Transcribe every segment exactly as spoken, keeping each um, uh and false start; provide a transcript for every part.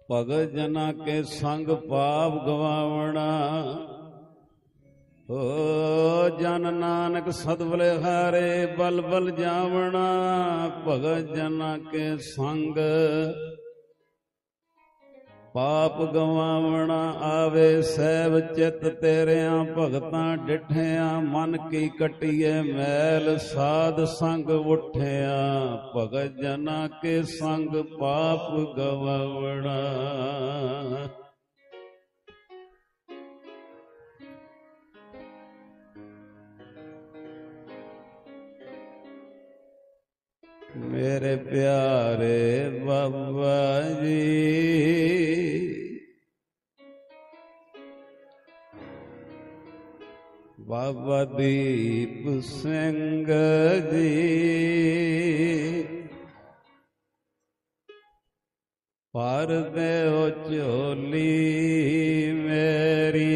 भगत जना के संग पाप गवावना। ओ जन नानक सतबल हारे बल बल जावना। भगत जना के संग पाप गवावना। आवे सैब चित तेरिया भगतां डिठिया। मन की कटिए मैल साध संग उठिया। भगत जना के संग पाप गवावना। मेरे प्यारे बाबा जी बाबा दीप सिंह जी भर देओ झोली मेरी।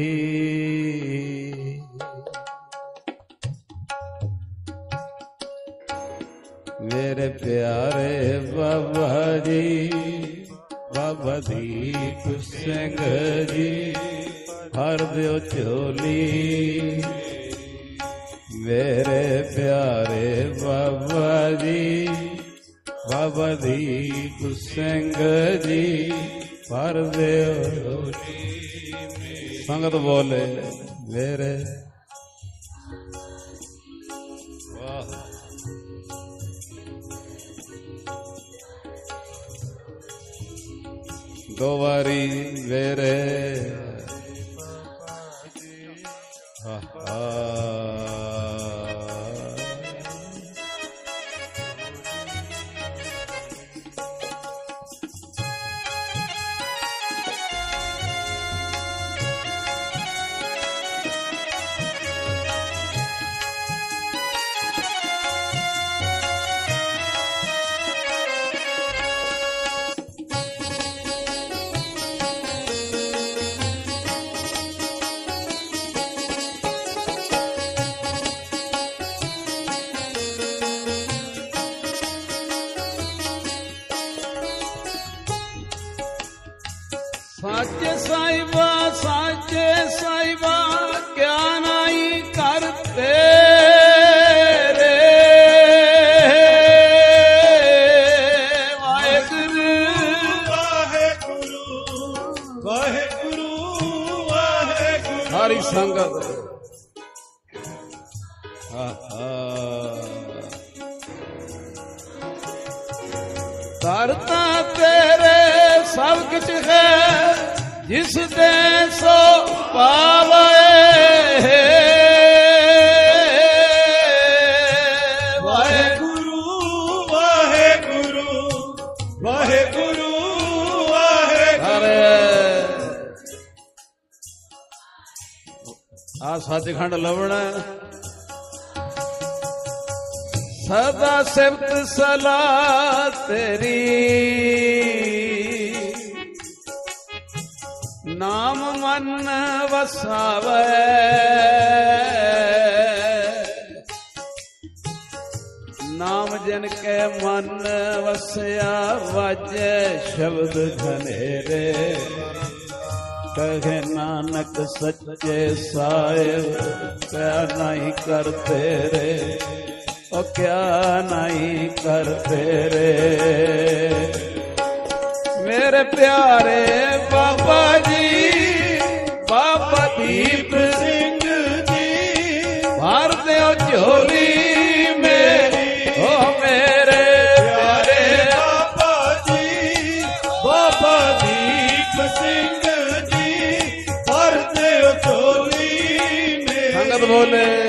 मेरे प्यारे बाबा जी बाबा दीप सिंह जी भर दियो झोली। मेरे प्यारे बाबा जी बाबा दीप सिंह जी भर दियो। संगत बोले मेरे वाह। दो बारी मेरे हा हा। साचे साहिबा साचे साहिबा क्या नहीं करते रे। वाहेगुरु वाहेगुरु वाहेगुरु वाहेगुरु। सारी संगत करता तेरे सब कुछ है जिस दे सो पावे। वाहेगुरु वाहेगुरु वाहेगुरु वाहेगुरु। आ सचखंड लवण सदा सिफत सलाह तेरी। नाम मन वसावे नाम जिनके मन वसया वाजे शब्द घनेरे। कहे नानक सच्चे साहिब क्या नहीं करते रे। ओ क्या नहीं करते रे। मेरे प्यारे बाबा जी बाबा दीप सिंह जी भर दियो झोली मेरी। ओ मेरे प्यारे बाबा जी बाबा दीप सिंह जी भर दियो झोली मेरी। संगत बोले